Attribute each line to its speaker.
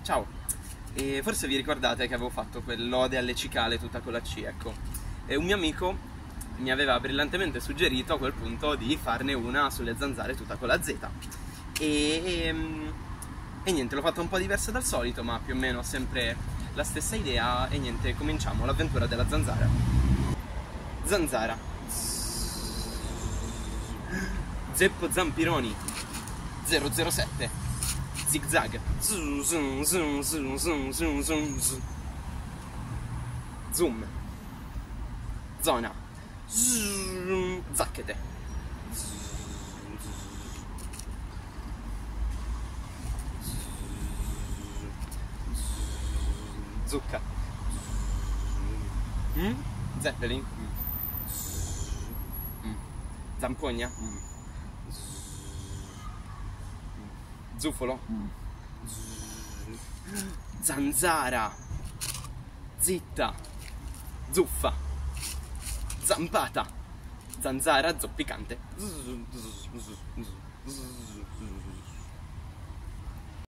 Speaker 1: Ciao. E forse vi ricordate che avevo fatto quell'ode alle cicale tutta con la C, ecco. E un mio amico mi aveva brillantemente suggerito a quel punto di farne una sulle zanzare tutta con la Z. E niente, l'ho fatta un po' diversa dal solito, ma più o meno sempre la stessa idea. E niente, cominciamo l'avventura della zanzara. Zanzara. Zeppo Zampironi 007. Zigzag. Zoom. Zona. Zacchete. Zucca. Zeppelin. Zampogna. Zufolo. Zanzara. Zitta. Zuffa. Zampata. Zanzara zoppicante.